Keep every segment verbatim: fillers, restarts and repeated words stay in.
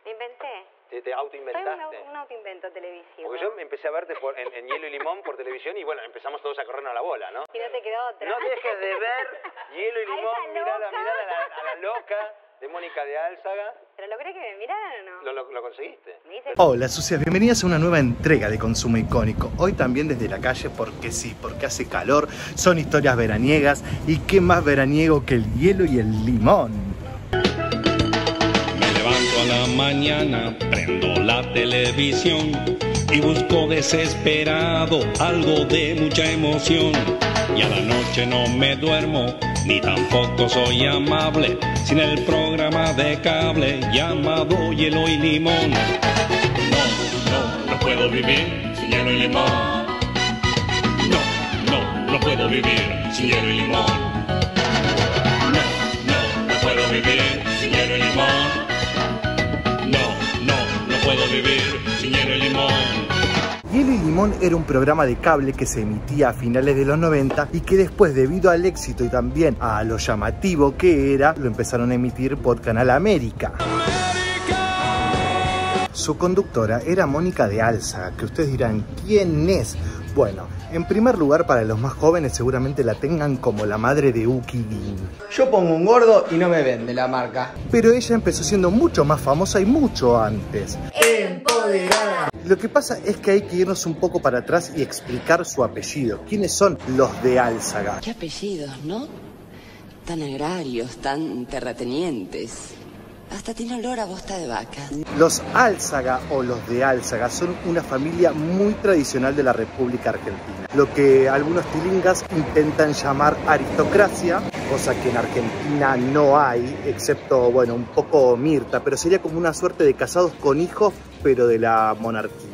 Me inventé. ¿Te, te autoinventaste? Soy un, un autoinvento televisivo. Porque yo empecé a verte por, en, en Hielo y Limón por televisión y bueno, empezamos todos a corrernos la bola, ¿no? Y no te quedó otra. No dejes de ver Hielo y A Limón, esa mirala, loca. mirala a la, a la loca de Mónica de Álzaga. ¿Pero logré que me miraran o no? ¿Lo, lo, lo conseguiste? Me dice... Hola sucias, bienvenidas a una nueva entrega de Consumo Icónico. Hoy también desde la calle porque sí, porque hace calor, son historias veraniegas y qué más veraniego que el hielo y el limón. Me levanto a la mañana, prendo la televisión y busco desesperado algo de mucha emoción. Y a la noche no me duermo, ni tampoco soy amable, sin el programa de cable llamado Hielo y Limón. No, no, no puedo vivir sin hielo y limón. No, no, no puedo vivir sin hielo y limón. No, no, no puedo vivir sin hielo y limón. No, no, no puedo vivir sin hielo y limón. Hielo y Limón era un programa de cable que se emitía a finales de los noventa y que después, debido al éxito y también a lo llamativo que era, lo empezaron a emitir por Canal América. Su conductora era Mónica de Álzaga, que ustedes dirán, ¿quién es? Bueno, en primer lugar, para los más jóvenes seguramente la tengan como la madre de Uki Dean. Yo pongo un gordo y no me vende la marca. Pero ella empezó siendo mucho más famosa y mucho antes. Empoderada. Lo que pasa es que hay que irnos un poco para atrás y explicar su apellido. ¿Quiénes son los de Álzaga? Qué apellidos, ¿no? Tan agrarios, tan terratenientes. Hasta tiene olor a bosta de vaca. Los Álzaga o los de Álzaga son una familia muy tradicional de la República Argentina. Lo que algunos tilingas intentan llamar aristocracia, cosa que en Argentina no hay, excepto, bueno, un poco Mirta, pero sería como una suerte de casados con hijos, pero de la monarquía.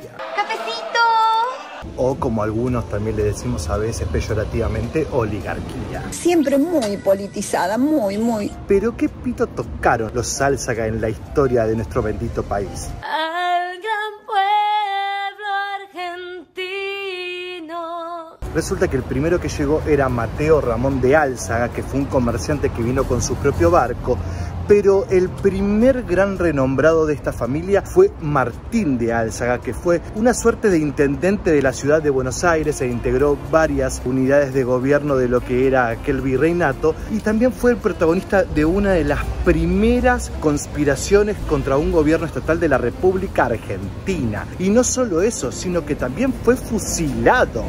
O como algunos también le decimos a veces peyorativamente, oligarquía. Siempre muy politizada, muy, muy. Pero ¿qué pito tocaron los Álzaga en la historia de nuestro bendito país? Al gran pueblo argentino. Resulta que el primero que llegó era Mateo Ramón de Álzaga, que fue un comerciante que vino con su propio barco. Pero el primer gran renombrado de esta familia fue Martín de Álzaga, que fue una suerte de intendente de la ciudad de Buenos Aires e integró varias unidades de gobierno de lo que era aquel virreinato, y también fue el protagonista de una de las primeras conspiraciones contra un gobierno estatal de la República Argentina. Y no solo eso, sino que también fue fusilado.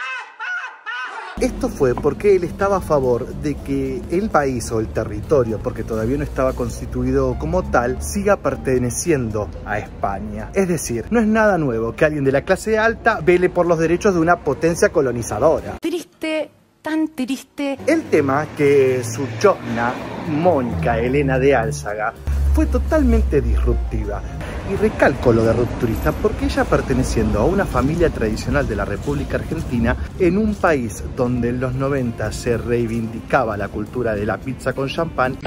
Esto fue porque él estaba a favor de que el país o el territorio, porque todavía no estaba constituido como tal, siga perteneciendo a España. Es decir, no es nada nuevo que alguien de la clase alta vele por los derechos de una potencia colonizadora. Triste, tan triste. El tema que su chosna, Mónica Elena de Álzaga, fue totalmente disruptiva. Y recalco lo de rupturista porque ella, perteneciendo a una familia tradicional de la República Argentina, en un país donde en los noventa se reivindicaba la cultura de la pizza con champán,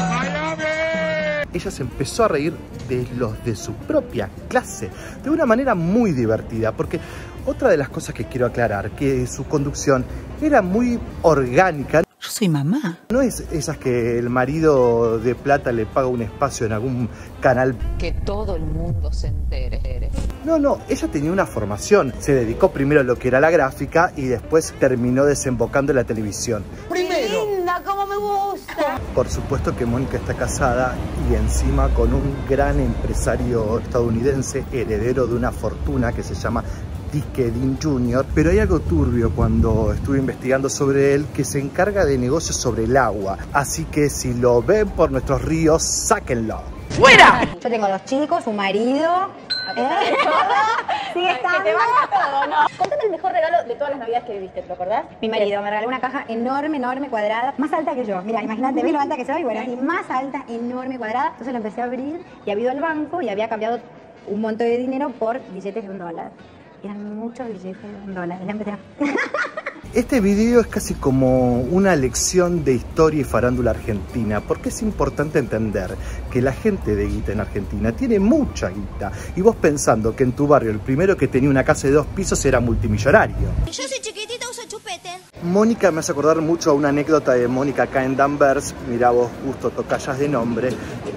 ella se empezó a reír de los de su propia clase, de una manera muy divertida, porque otra de las cosas que quiero aclarar, que su conducción era muy orgánica. Yo soy mamá. No es esas que el marido de plata le paga un espacio en algún canal. Que todo el mundo se entere. No, no, ella tenía una formación. Se dedicó primero a lo que era la gráfica y después terminó desembocando en la televisión. Primero. Linda, cómo me gusta. Por supuesto que Mónica está casada y encima con un gran empresario estadounidense, heredero de una fortuna que se llama Dick Dean junior Pero hay algo turbio cuando estuve investigando sobre él, que se encarga de negocios sobre el agua. Así que si lo ven por nuestros ríos, sáquenlo. ¡Fuera! Yo tengo dos chicos, un marido. ¿Eh? ¿Sigue estando? Que te banca todo, ¿no? Contame el mejor regalo de todas las navidades que viviste, ¿te acordás? Mi marido me regaló una caja enorme, enorme, cuadrada, más alta que yo. Mira, imagínate, ¿ves lo alta que soy? Bueno, así, más alta, enorme, cuadrada. Entonces lo empecé a abrir y había ido al banco y había cambiado un monto de dinero por billetes de un dólar. Eran muchos billetes de un dólar. La empecé a... Este video es casi como una lección de historia y farándula argentina, porque es importante entender que la gente de guita en Argentina tiene mucha guita, y vos pensando que en tu barrio el primero que tenía una casa de dos pisos era multimillonario. Yo soy chiquitita, uso chupete. Mónica me hace acordar mucho a una anécdota de Mónica acá en Danvers, mirá vos, justo tocallas de nombre,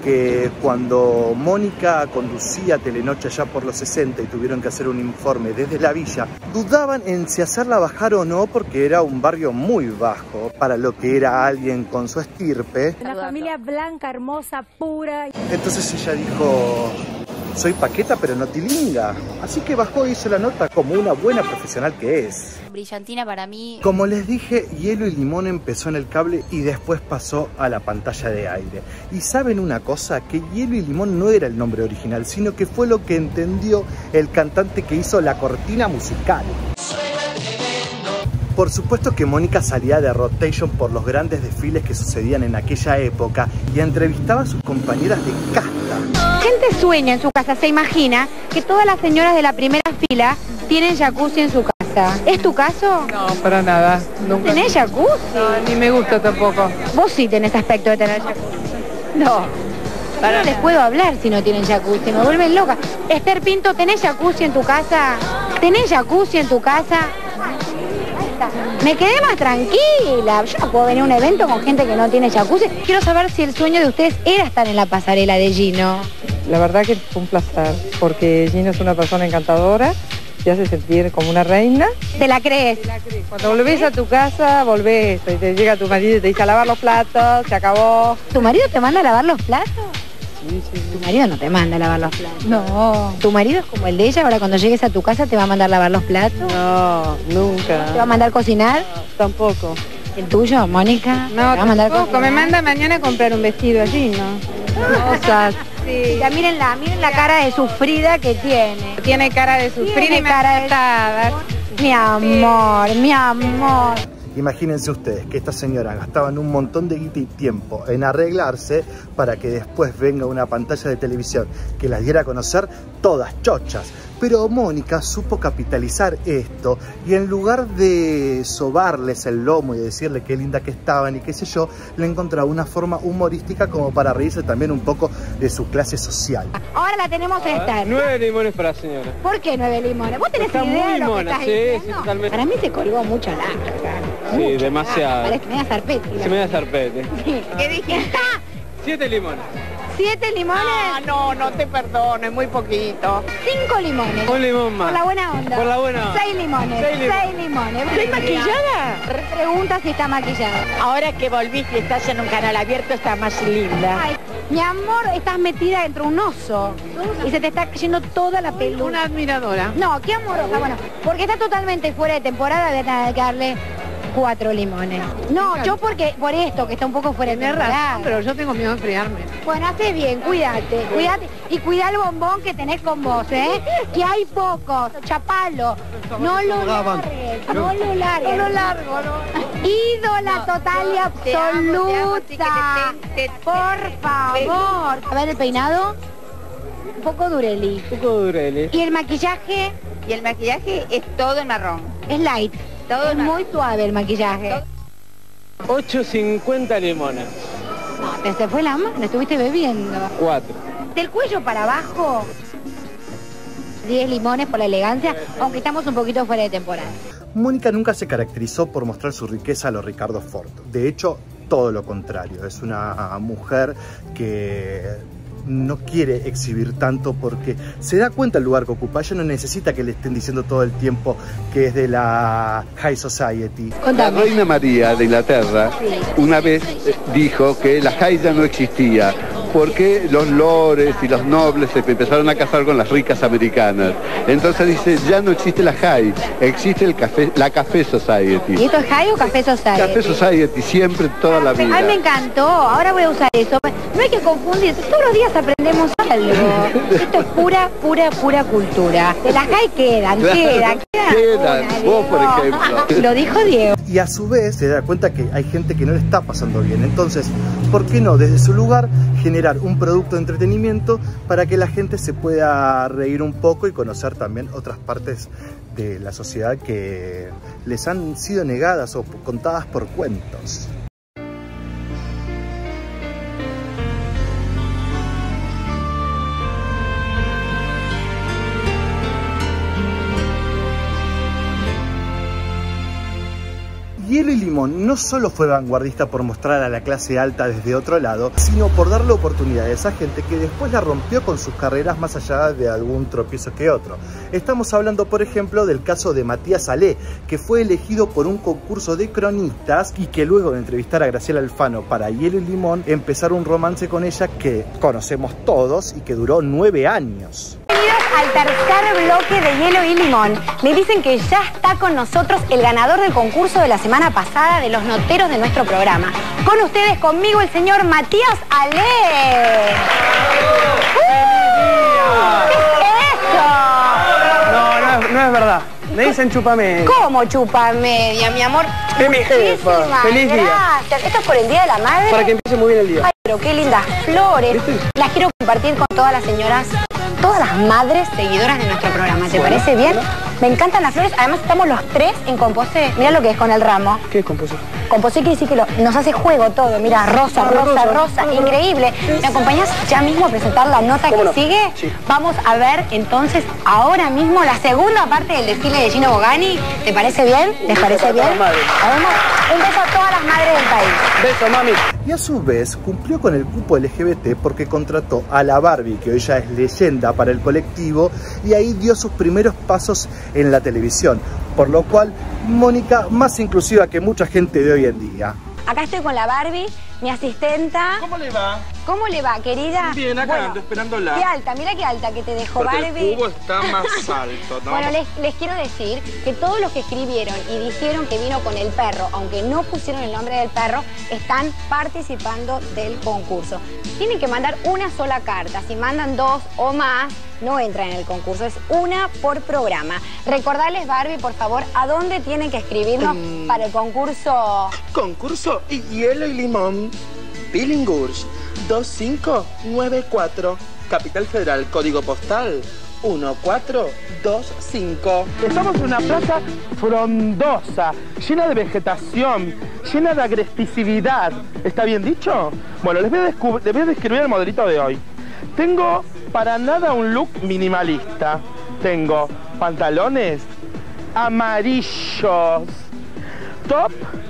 que cuando Mónica conducía Telenoche allá por los sesenta y tuvieron que hacer un informe desde la villa, dudaban en si hacerla bajar o no porque era un barrio muy bajo para lo que era alguien con su estirpe. Una familia blanca, hermosa, pura. Entonces ella dijo: soy paqueta pero no tilinga. Así que bajó y hizo la nota como una buena profesional que es. Brillantina para mí. Como les dije, Hielo y Limón empezó en el cable y después pasó a la pantalla de aire. Y ¿saben una cosa? Que Hielo y Limón no era el nombre original, sino que fue lo que entendió el cantante que hizo la cortina musical. Por supuesto que Mónica salía de rotation por los grandes desfiles que sucedían en aquella época y entrevistaba a sus compañeras de casta. Gente sueña en su casa, se imagina que todas las señoras de la primera fila tienen jacuzzi en su casa. ¿Es tu caso? No, para nada. Nunca. ¿Tenés jacuzzi? No, ni me gusta tampoco. Vos sí tenés aspecto de tener jacuzzi. No. Para no les puedo hablar si no tienen jacuzzi, me vuelven loca. Esther Pinto, ¿tenés jacuzzi en tu casa? ¿Tenés jacuzzi en tu casa? Me quedé más tranquila. Yo no puedo venir a un evento con gente que no tiene jacuzzi. Quiero saber si el sueño de ustedes era estar en la pasarela de Gino. La verdad que fue un placer, porque Gino es una persona encantadora, te hace sentir como una reina. ¿Te la crees? Te la crees. Cuando volvés a tu casa, volvés, y te llega tu marido y te dice a lavar los platos, se acabó. ¿Tu marido te manda a lavar los platos? Sí, sí, sí. Tu marido no te manda a lavar los platos. No. ¿Tu marido es como el de ella? Ahora cuando llegues a tu casa te va a mandar a lavar los platos. No, nunca. ¿Te va a mandar a cocinar? No, tampoco. ¿El tuyo, Mónica? No, ¿Te va a mandar a tampoco. Me manda mañana a comprar un vestido allí, ¿no? Cosas. Sí. Ya miren la, miren la cara de sufrida que tiene. Tiene cara de sufrir Tiene y me cara de... cara Mi amor, sí. Mi amor. Imagínense ustedes que estas señoras gastaban un montón de guita y tiempo en arreglarse para que después venga una pantalla de televisión que las diera a conocer todas chochas. Pero Mónica supo capitalizar esto y en lugar de sobarles el lomo y decirle qué linda que estaban y qué sé yo, le encontraba una forma humorística como para reírse también un poco de su clase social. Ahora la tenemos esta. Nueve limones para la señora. ¿Por qué nueve limones? ¿Vos tenés Está idea muy de lo limona, que estás sí, diciendo? sí, totalmente. Para mí se colgó mucho larga. Sí, demasiado. Parece media zarpete. Se me da zarpete. Sí. ¿Qué dijiste? Siete limones. ¿Siete limones? Ah, no, no te perdono, es muy poquito. Cinco limones. Un limón más. Por la buena onda. Por la buena onda. Seis limones. Seis limones. Seis limones. ¿Estás maquillada? Pregunta si está maquillada. Ahora que volviste y estás en un canal abierto, está más linda. Ay, mi amor, estás metida dentro de un oso y se te está cayendo toda la peluca. Una admiradora. No, qué amorosa. Bueno, porque está totalmente fuera de temporada, voy a tener que darle cuatro limones. No, yo porque por esto, que está un poco fuera de Tenés temporada. razón, pero yo tengo miedo de enfriarme. Bueno, haces bien, cuídate, cuídate. Y cuida el bombón que tenés con vos, ¿eh? Que hay pocos, chapalo. No lo largues, no lo largues. No lo largo, no. Ídola total y absoluta. Por favor. A ver el peinado. Un poco Dureli. Un poco Dureli. Y el maquillaje. Y el maquillaje es todo en marrón. Es light. Todo es muy suave el maquillaje. ocho cincuenta limones. No, te se fue la mano, estuviste bebiendo. Cuatro. Del cuello para abajo, diez limones por la elegancia, aunque estamos un poquito fuera de temporada. Mónica nunca se caracterizó por mostrar su riqueza a lo Ricardo Ford. De hecho, todo lo contrario. Es una mujer que no quiere exhibir tanto porque se da cuenta el lugar que ocupa. Ella no necesita que le estén diciendo todo el tiempo que es de la High Society. La reina María de Inglaterra una vez dijo que la High ya no existía porque los lores y los nobles se empezaron a casar con las ricas americanas. Entonces dice, ya no existe la High, existe el café, la Café Society. ¿Y esto es High o Café Society? Café Society, siempre, toda la vida. Ay, me encantó, ahora voy a usar eso. No hay que confundir, todos los días aprendemos algo. Esto es pura, pura, pura cultura. De las High quedan, quedan, quedan. Quedan, una, vos por ejemplo. Lo dijo Diego. Y a su vez se da cuenta que hay gente que no le está pasando bien. Entonces, ¿por qué no desde su lugar generar un producto de entretenimiento para que la gente se pueda reír un poco y conocer también otras partes de la sociedad que les han sido negadas o contadas por cuentos? Hielo y Limón no solo fue vanguardista por mostrar a la clase alta desde otro lado, sino por darle oportunidades a gente que después la rompió con sus carreras más allá de algún tropiezo que otro. Estamos hablando, por ejemplo, del caso de Matías Ale, que fue elegido por un concurso de cronistas y que luego de entrevistar a Graciela Alfano para Hielo y Limón, empezaron un romance con ella que conocemos todos y que duró nueve años. Bienvenidos al tercer bloque de Hielo y Limón. Me dicen que ya está con nosotros el ganador del concurso de la semana pasada de los noteros de nuestro programa. Con ustedes, conmigo, el señor Matías Ale. ¡Uh! ¿Qué es eso? No, no es, no es verdad. Me dicen chupamedia. ¿Cómo chupamedia, mi amor? Es mi jefa. Feliz día. Gracias. ¿Esto es por el Día de la Madre? Para que empiece muy bien el día. Ay, pero qué lindas flores. Las quiero compartir con todas las señoras, todas las madres seguidoras de nuestro programa. ¿Te Bueno, parece bien? bueno. Me encantan las flores. Además estamos los tres en Composé. Mira lo que es con el ramo. ¿Qué es Composé? Composé quiere decir que lo- nos hace juego todo. Mira, rosa, Ah, rosa, rosa. rosa. Increíble. ¿Me acompañas ya mismo a presentar la nota que ¿Cómo no? sigue? Sí. Vamos a ver entonces ahora mismo la segunda parte del desfile de Gino Bogani. ¿Te parece bien? ¿Les parece para bien? todas las madres. Vamos. Un beso a todas las madres del país. Beso, mami. Y a su vez cumplió con el cupo L G B T porque contrató a la Barbie, que hoy ya es leyenda para el colectivo, y ahí dio sus primeros pasos en la televisión, por lo cual Mónica más inclusiva que mucha gente de hoy en día. Acá estoy con la Barbie, mi asistenta. ¿Cómo le va? ¿Cómo le va, querida? Bien, acá Bueno, ando esperándola. Qué alta, mira qué alta que te dejó Porque Barbie. el cubo está más alto, ¿no? Bueno, les, les quiero decir que todos los que escribieron y dijeron que vino con el perro, aunque no pusieron el nombre del perro, están participando del concurso. Tienen que mandar una sola carta. Si mandan dos o más, no entran en el concurso. Es una por programa. Recordarles, Barbie, por favor, a dónde tienen que escribirnos Mm. para el concurso. Concurso y Hielo y Limón. Billinghurst dos cinco nueve cuatro. Capital Federal, código postal uno cuatro dos cinco. Estamos en una plaza frondosa, llena de vegetación, llena de agresividad. ¿Está bien dicho? Bueno, les voy a, descub- les voy a describir el modelito de hoy. Tengo para nada un look minimalista. Tengo pantalones amarillos, top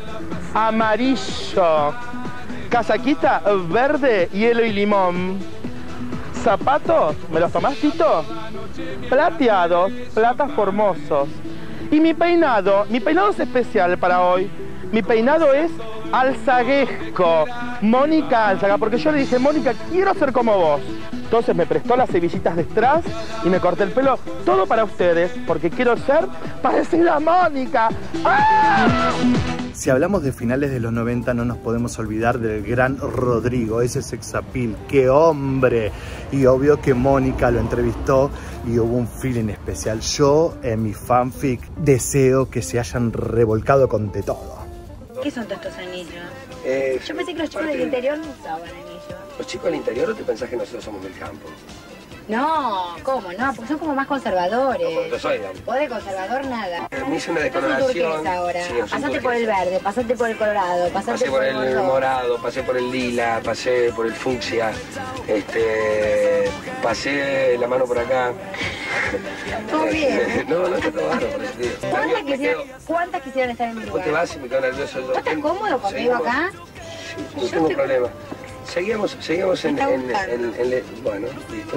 amarillo, casaquita verde, hielo y limón, zapatos, ¿me los tomás, Tito? Plateados, platas formosos. Y mi peinado, mi peinado es especial para hoy. Mi peinado es alzaguesco, Mónica Álzaga, porque yo le dije, Mónica, quiero ser como vos. Entonces me prestó las hebillitas detrás y me corté el pelo, todo para ustedes, porque quiero ser parecida a Mónica. ¡Ah! Si hablamos de finales de los noventa, no nos podemos olvidar del gran Rodrigo, ese sexapil, ¡qué hombre! Y obvio que Mónica lo entrevistó y hubo un feeling especial. Yo, en mi fanfic, deseo que se hayan revolcado con de todo. ¿Qué son todos estos anillos? Eh, Yo pensé que los chicos del interior no usaban anillos. ¿Los chicos del interior o te pensás que nosotros somos del campo? No, ¿cómo? No, porque son como más conservadores. Yo soy, digamos. Vos de conservador nada. Me hice una Estás en decoloración. turquesa ahora. Sí, yo soy Pasate por el turquesa. verde, pasate por el colorado, pasate Pasé por el bordeaux. morado, pasé por el lila, pasé por el fucsia, este, pasé la mano por acá. Todo bien. No, no está todo bárbaro, por eso te digo. ¿Cuántas Me quisieran, quedo- ¿Cuántas quisieran estar en mi Vos lugar? te vas y me quedo nervioso. yo. ¿Vos estás cómodo conmigo Seguimos. acá? Sí, no tengo problema. Seguimos, seguimos en, Me está en, gustando. en, en, en- bueno, listo.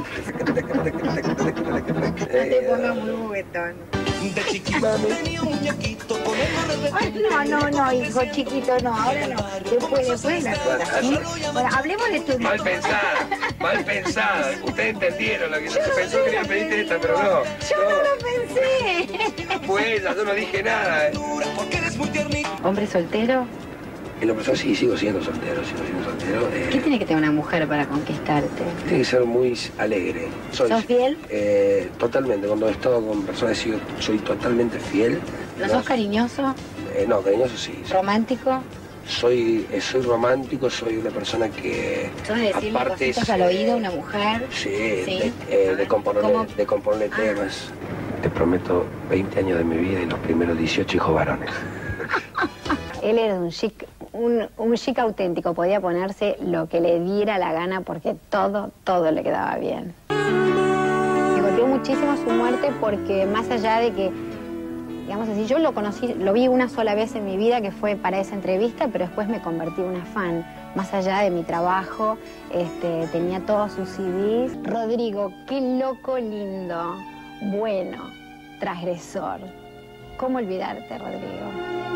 No te pongas muy juguetón. De chiquita tenía un muñequito con el Ay, no, no, no, hijo chiquito, no, ahora no. Después, después de la nota, ¿sí? Bueno, hablemos de tu... Mal pensada, mal pensada. Ustedes entendieron lo que se pensó que quería pedirte esta, pero no. Yo no lo pensé. Fue ella, yo no dije nada. ¿Hombre soltero? En lo personal sí, sigo siendo soltero, sigo siendo soltero. Eh, ¿Qué tiene que tener una mujer para conquistarte? tiene que ser muy alegre. Soy, ¿Sos fiel? Eh, totalmente, cuando he estado con personas sigo- soy totalmente fiel. ¿No sos cariñoso? Eh, no, cariñoso sí. ¿Romántico? Soy, eh, soy romántico, soy una persona que... ¿Sos de decirle aparte cositas es, al oído a una mujer? Sí, Sí. De, eh, de componerle, ¿Cómo? de componerle temas. Te prometo veinte años de mi vida y los primeros dieciocho hijos varones. Él era un chic, un, un chic auténtico, podía ponerse lo que le diera la gana porque todo, todo le quedaba bien. Me golpeó muchísimo su muerte porque más allá de que Digamos así, yo lo conocí, lo vi una sola vez en mi vida, que fue para esa entrevista, pero después me convertí en una fan. Más allá de mi trabajo, este, tenía todos sus C Ds. Rodrigo, qué loco lindo, bueno, transgresor. ¿Cómo olvidarte, Rodrigo?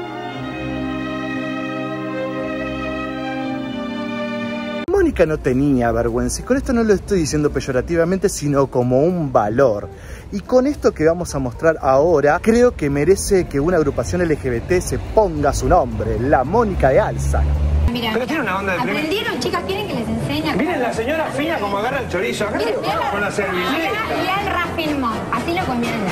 Mónica no tenía vergüenza, y con esto no lo estoy diciendo peyorativamente, sino como un valor. Y con esto que vamos a mostrar ahora, creo que merece que una agrupación L G B T se ponga su nombre, la Mónica de Álzaga. Mira, pero tiene una onda de primer... aprendieron, chicas, quieren que les enseñe. Miren la señora fina como agarra el chorizo, acá Miren, con la servilleta. Y al rafilmón, así lo comieron.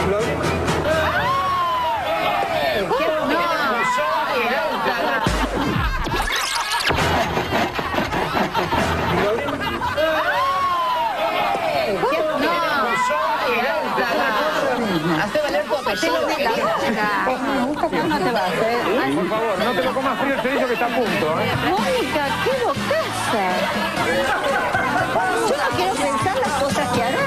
Hace valer tu apellido. No te va a hacer. Por favor, no te lo comas frío el chorizo que está a punto, ¿eh? Mónica, qué bocaza. Yo no quiero pensar las cosas que harás.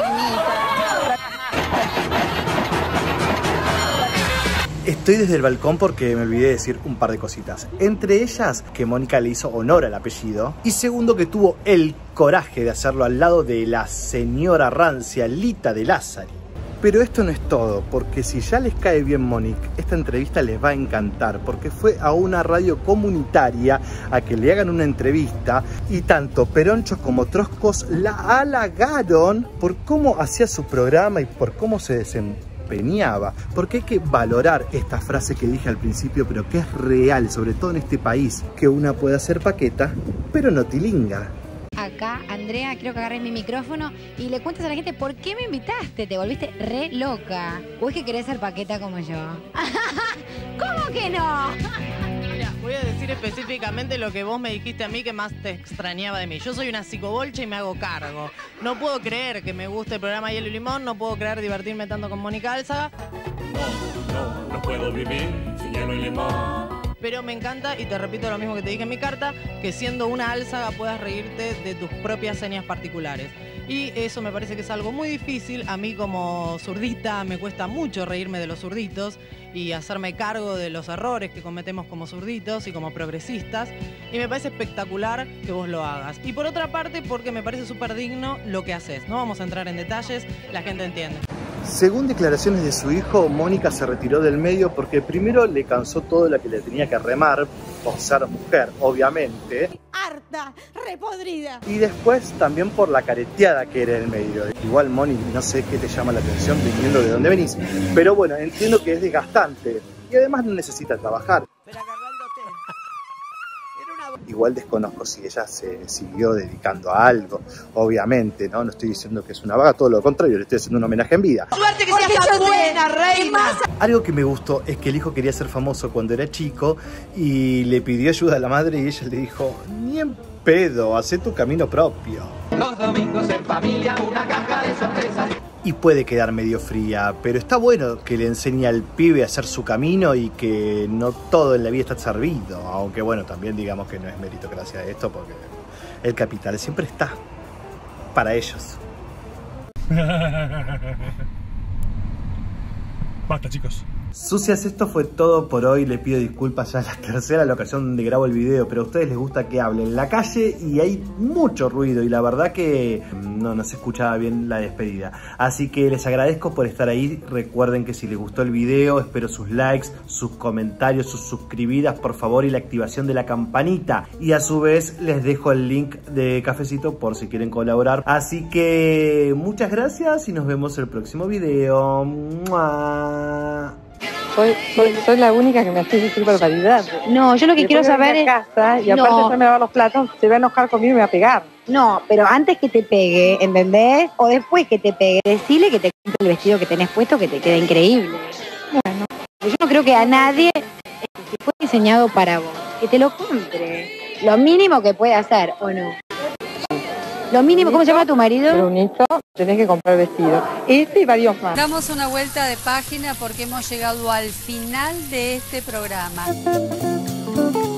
Estoy desde el balcón porque me olvidé de decir un par de cositas. Entre ellas, que Mónica le hizo honor al apellido. Y segundo, que tuvo el coraje de hacerlo al lado de la señora rancia Lita de Lázari. Pero esto no es todo, porque si ya les cae bien Mónica, esta entrevista les va a encantar, porque fue a una radio comunitaria a que le hagan una entrevista y tanto Peronchos como Troscos la halagaron por cómo hacía su programa y por cómo se desempeñaba. Porque hay que valorar esta frase que dije al principio, pero que es real, sobre todo en este país, que una puede hacer paqueta, pero no tilinga. Acá, Andrea, quiero que agarres mi micrófono y le cuentes a la gente por qué me invitaste. Te volviste re loca. ¿O es que querés ser paqueta como yo? ¿Cómo que no? Mira, voy a decir específicamente lo que vos me dijiste a mí que más te extrañaba de mí. Yo soy una psicobolcha y me hago cargo. No puedo creer que me guste el programa Hielo y Limón, no puedo creer divertirme tanto con Mónica Álzaga. No, no, no puedo vivir sin hielo y limón. Pero me encanta, y te repito lo mismo que te dije en mi carta, que siendo una Álzaga puedas reírte de tus propias señas particulares. Y eso me parece que es algo muy difícil. A mí como zurdita me cuesta mucho reírme de los zurditos y hacerme cargo de los errores que cometemos como zurditos y como progresistas. Y me parece espectacular que vos lo hagas. Y por otra parte, porque me parece súper digno lo que haces. No vamos a entrar en detalles, la gente entiende. Según declaraciones de su hijo, Mónica se retiró del medio porque primero le cansó todo lo que le tenía que remar, por ser mujer, obviamente. Harta, repodrida. Y después también por la careteada que era el medio. Igual, Mónica, no sé qué te llama la atención viniendo de dónde venís. Pero bueno, entiendo que es desgastante. Y además no necesita trabajar. Igual desconozco si ella se siguió dedicando a algo, obviamente, ¿no? No estoy diciendo que es una vaga, todo lo contrario, le estoy haciendo un homenaje en vida. Suerte que seas tan buena, reina. Algo que me gustó es que el hijo quería ser famoso cuando era chico y le pidió ayuda a la madre y ella le dijo, ni en pedo, hacé tu camino propio. Los domingos en familia, una caja de sorpresas. Y puede quedar medio fría, pero está bueno que le enseñe al pibe a hacer su camino y que no todo en la vida está servido. Aunque bueno, también digamos que no es meritocracia de esto porque el capital siempre está para ellos. Basta, chicos. Sucias, esto fue todo por hoy. Le pido disculpas, ya es la tercera ocasión donde grabo el video, pero a ustedes les gusta que hable en la calle y hay mucho ruido y la verdad que no, no se escuchaba bien la despedida. Así que les agradezco por estar ahí. Recuerden que si les gustó el video, espero sus likes, sus comentarios, sus suscribidas por favor y la activación de la campanita. Y a su vez les dejo el link de Cafecito por si quieren colaborar. Así que muchas gracias y nos vemos en el próximo video. ¡Mua! Soy, soy, soy la única que me hace decir barbaridad. No, yo lo que Después quiero saber es... casa y aparte no. de me lavar los platos, se va a enojar conmigo y me va a pegar. No, pero antes que te pegue, ¿entendés? O después que te pegue, decile que te compre el vestido que tenés puesto que te queda increíble. Bueno, yo no creo que a nadie que fue diseñado para vos, que te lo compre. Lo mínimo que puede hacer, ¿o no? Lo mínimo, ¿cómo se llama tu marido? Brunito, tenés que comprar vestido. Este y varios más. Damos una vuelta de página porque hemos llegado al final de este programa.